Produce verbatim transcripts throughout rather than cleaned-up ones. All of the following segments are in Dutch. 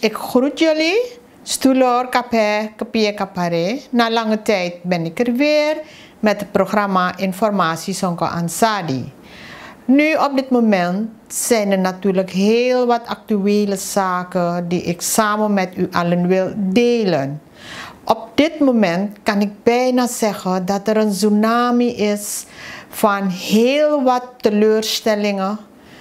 ik groet jullie. Stoelor, kapé, kapie, kapare. Na lange tijd ben ik er weer met het programma Informatie Sonko Ansadi. Nu op dit moment zijn er natuurlijk heel wat actuele zaken die ik samen met u allen wil delen. Op dit moment kan ik bijna zeggen dat er een tsunami is van heel wat teleurstellingen,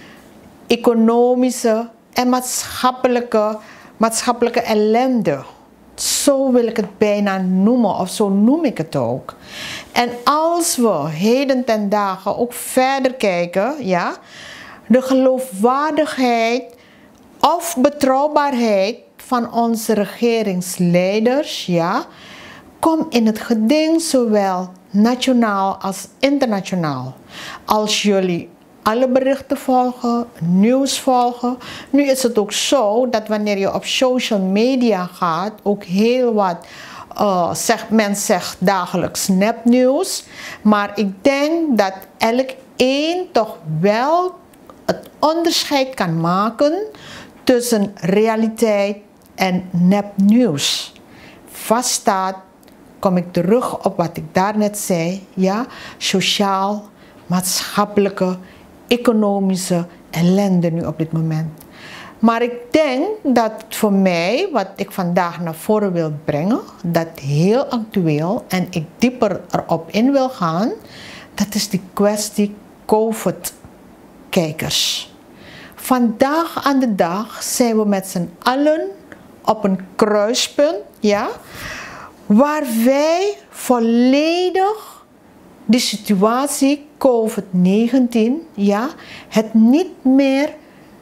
economische en maatschappelijke, maatschappelijke ellende. Zo wil ik het bijna noemen, of zo noem ik het ook. En als we heden ten dagen ook verder kijken, ja, de geloofwaardigheid of betrouwbaarheid van onze regeringsleiders, ja, komt in het geding, zowel nationaal als internationaal. Als jullie alle berichten volgen, nieuws volgen. Nu is het ook zo dat wanneer je op social media gaat, ook heel wat, uh, zegt, men zegt dagelijks nepnieuws. Maar ik denk dat elk een toch wel het onderscheid kan maken tussen realiteit en nepnieuws. Vaststaat, kom ik terug op wat ik daarnet zei, ja, sociaal, maatschappelijke, economische ellende nu op dit moment. Maar ik denk dat voor mij, wat ik vandaag naar voren wil brengen, dat heel actueel en ik dieper erop in wil gaan, dat is die kwestie COVID-kijkers. Vandaag aan de dag zijn we met z'n allen op een kruispunt, ja, waar wij volledig de situatie COVID negentien, ja, het niet meer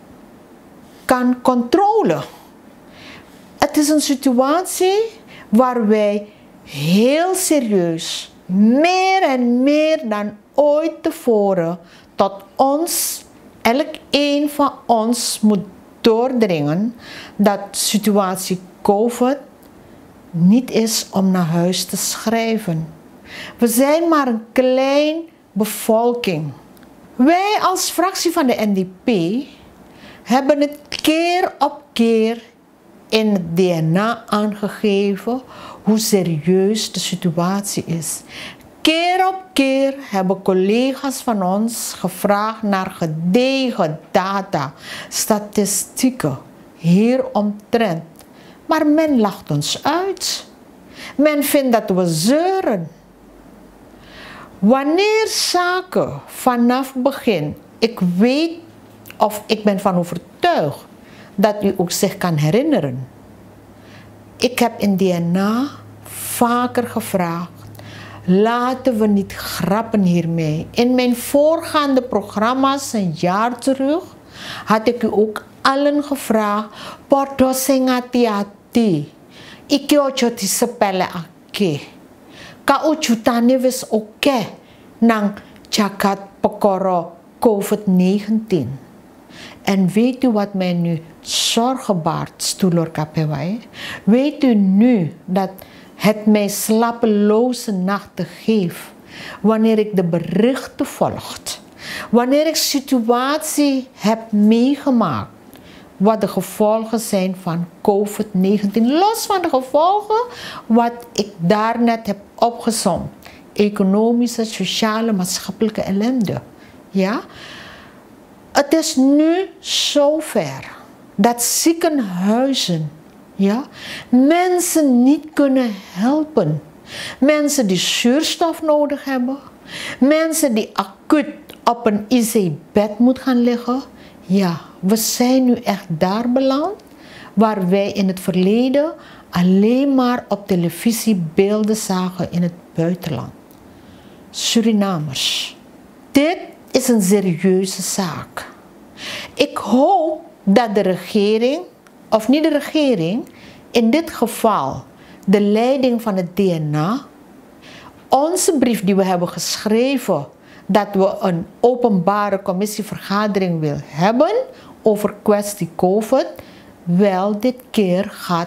kan controleren. Het is een situatie waar wij heel serieus, meer en meer dan ooit tevoren, tot ons, elk een van ons moet doordringen dat de situatie COVID niet is om naar huis te schrijven. We zijn maar een klein bevolking. Wij als fractie van de N D P hebben het keer op keer in het D N A aangegeven hoe serieus de situatie is. Keer op keer hebben collega's van ons gevraagd naar gedegen data, statistieken hieromtrent. Maar men lacht ons uit. Men vindt dat we zeuren. Wanneer zaken vanaf begin, ik weet of ik ben van overtuigd dat u ook zich kan herinneren. Ik heb in D N A vaker gevraagd, laten we niet grappen hiermee. In mijn voorgaande programma's een jaar terug had ik u ook allen gevraagd, porto singati ati, iki ocho ti sepele ake. Ka uchutane wis oke nang jagat pekoro COVID negentien. En weet u wat mij nu zorgen baart, stoelor kapewai? Weet u nu dat het mij slapeloze nachten geeft wanneer ik de berichten volgt, wanneer ik situatie heb meegemaakt, wat de gevolgen zijn van COVID negentien, los van de gevolgen wat ik daarnet heb opgezomd. Economische, sociale, maatschappelijke ellende. Ja? Het is nu zover dat ziekenhuizen, ja, mensen niet kunnen helpen. Mensen die zuurstof nodig hebben, mensen die acuut op een I C-bed moeten gaan liggen. Ja, we zijn nu echt daar beland waar wij in het verleden alleen maar op televisie beelden zagen in het buitenland. Surinamers, dit is een serieuze zaak. Ik hoop dat de regering, of niet de regering, in dit geval de leiding van het D N A, onze brief die we hebben geschreven, dat we een openbare commissievergadering wil hebben over kwestie COVID, wel dit keer gaat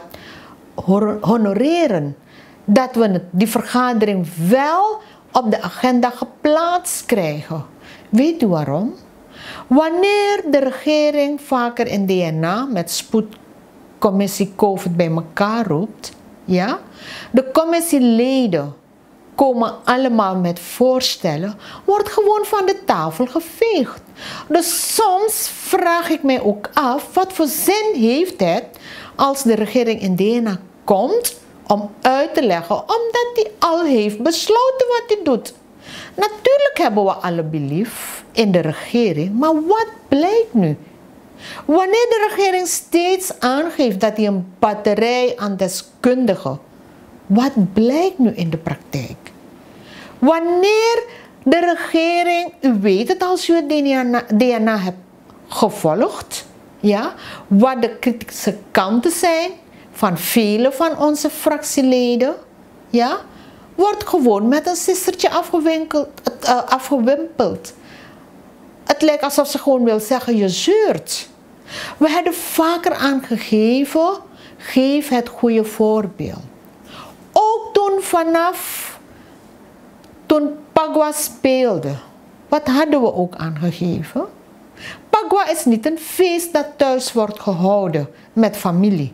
honoreren. Dat we die vergadering wel op de agenda geplaatst krijgen. Weet u waarom? Wanneer de regering vaker in D N A met spoed commissie COVID bij elkaar roept, ja, de commissieleden komen allemaal met voorstellen, wordt gewoon van de tafel geveegd. Dus soms vraag ik mij ook af, wat voor zin heeft het als de regering in D N A komt om uit te leggen, omdat die al heeft besloten wat hij doet. Natuurlijk hebben we alle belief in de regering, maar wat blijkt nu? Wanneer de regering steeds aangeeft dat hij een batterij aan deskundigen, wat blijkt nu in de praktijk? Wanneer de regering, u weet het als u het D N A hebt gevolgd, ja, wat de kritische kanten zijn van vele van onze fractieleden, ja, wordt gewoon met een sistertje afgewinkeld, uh, afgewimpeld. Het lijkt alsof ze gewoon wil zeggen, je zeurt. We hebben vaker aangegeven, geef het goede voorbeeld. Ook toen vanaf, toen Pagua speelde, wat hadden we ook aangegeven? Pagua is niet een feest dat thuis wordt gehouden met familie.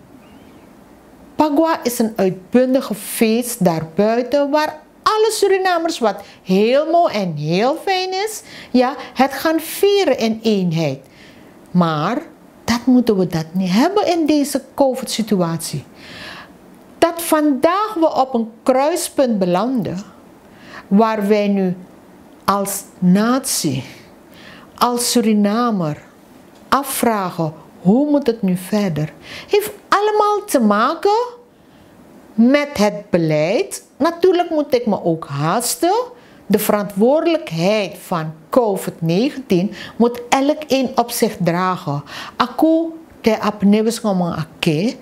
Pagua is een uitbundige feest daarbuiten waar alle Surinamers, wat heel mooi en heel fijn is, ja, het gaan vieren in eenheid. Maar dat moeten we dat niet hebben in deze COVID-situatie. Dat vandaag we op een kruispunt belanden, waar wij nu als natie, als Surinamer afvragen, hoe moet het nu verder? Heeft allemaal te maken met het beleid. Natuurlijk moet ik me ook haasten. De verantwoordelijkheid van COVID negentien moet elkeen op zich dragen. Aku te apnewes ngomong ake.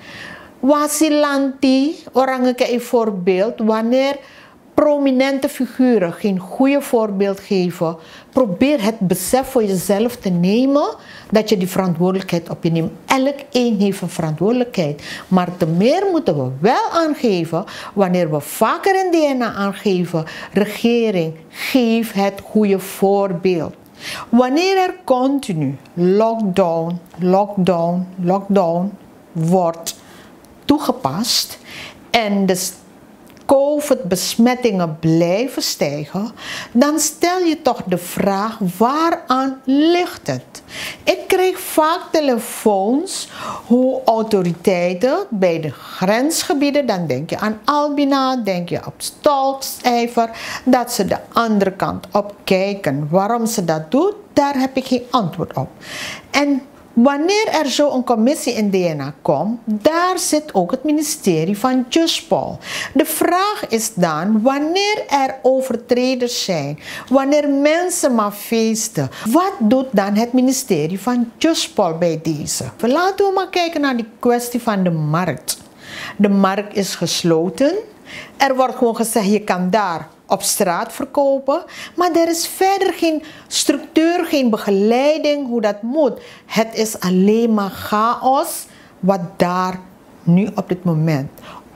Wasilanti, orang een voorbeeld, wanneer prominente figuren geen goede voorbeeld geven, probeer het besef voor jezelf te nemen dat je die verantwoordelijkheid op je neemt. Elkeen heeft een verantwoordelijkheid. Maar te meer moeten we wel aangeven, wanneer we vaker in D N A aangeven, regering, geef het goede voorbeeld. Wanneer er continu lockdown, lockdown, lockdown wordt toegepast en de COVID-besmettingen blijven stijgen, dan stel je toch de vraag, waaraan ligt het? Ik kreeg vaak telefoons hoe autoriteiten bij de grensgebieden, dan denk je aan Albina, denk je op Stolkstijver, dat ze de andere kant op kijken. Waarom ze dat doen, daar heb ik geen antwoord op. En wanneer er zo een commissie in D N A komt, daar zit ook het ministerie van Juspol. De vraag is dan, wanneer er overtreders zijn, wanneer mensen maar feesten, wat doet dan het ministerie van Juspol bij deze? Laten we maar kijken naar die kwestie van de markt. De markt is gesloten. Er wordt gewoon gezegd, je kan daar op straat verkopen, maar er is verder geen structuur, geen begeleiding hoe dat moet. Het is alleen maar chaos wat daar nu op dit moment.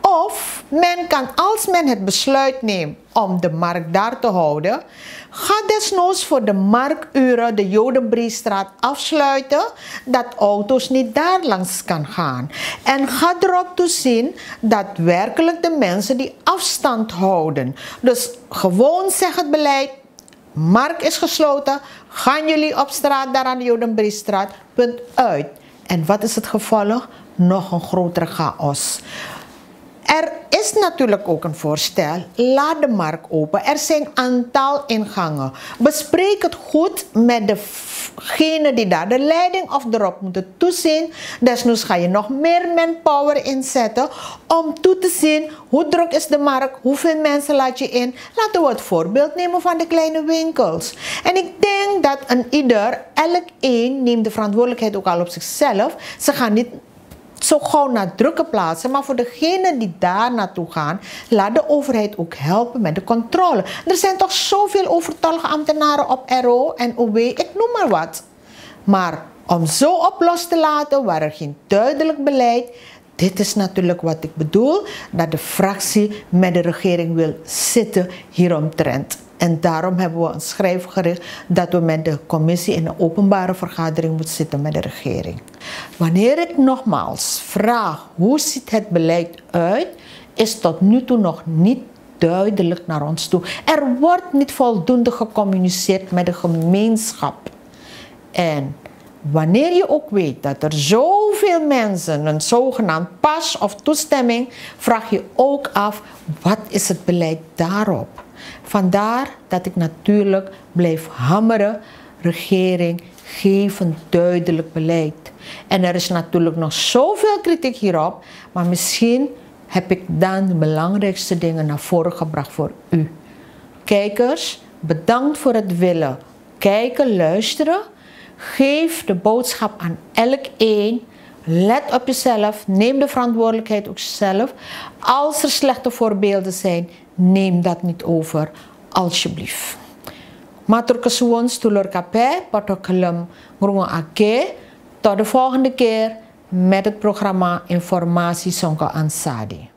Of men kan, als men het besluit neemt om de markt daar te houden, ga desnoods voor de markuren de Jodenbriestraat afsluiten, dat auto's niet daar langs kan gaan. En ga erop toezien dat werkelijk de mensen die afstand houden. Dus gewoon zegt het beleid, markt is gesloten, gaan jullie op straat daar aan de Jodenbriestraat, punt uit. En wat is het gevolg? Nog een grotere chaos. Er is natuurlijk ook een voorstel, laat de markt open. Er zijn een aantal ingangen. Bespreek het goed met degene die daar de leiding of erop moeten toezien. Desnoods ga je nog meer manpower inzetten om toe te zien hoe druk is de markt, hoeveel mensen laat je in. Laten we het voorbeeld nemen van de kleine winkels. En ik denk dat een ieder, elk een neemt de verantwoordelijkheid ook al op zichzelf. Ze gaan niet zo gauw naar drukke plaatsen, maar voor degenen die daar naartoe gaan, laat de overheid ook helpen met de controle. Er zijn toch zoveel overtollige ambtenaren op R O en O W, ik noem maar wat. Maar om zo op los te laten, waar er geen duidelijk beleid, Dit is natuurlijk wat ik bedoel, dat de fractie met de regering wil zitten hieromtrent. En daarom hebben we een schrijf gericht dat we met de commissie in een openbare vergadering moeten zitten met de regering. Wanneer ik nogmaals vraag hoe ziet het beleid uit, is tot nu toe nog niet duidelijk naar ons toe. Er wordt niet voldoende gecommuniceerd met de gemeenschap. En wanneer je ook weet dat er zoveel mensen een zogenaamd pas of toestemming, vraag je ook af, wat is het beleid daarop? Vandaar dat ik natuurlijk blijf hammeren, regering, geef een duidelijk beleid. En er is natuurlijk nog zoveel kritiek hierop, maar misschien heb ik dan de belangrijkste dingen naar voren gebracht voor u. Kijkers, bedankt voor het willen kijken, luisteren. Geef de boodschap aan elk een. Let op jezelf. Neem de verantwoordelijkheid ook zelf. Als er slechte voorbeelden zijn, neem dat niet over. Alsjeblieft. Matur kesuwun sedulur kabeh padha gelem ngrungokake. Tot de volgende keer met het programma Informatie Sonko Ansadi.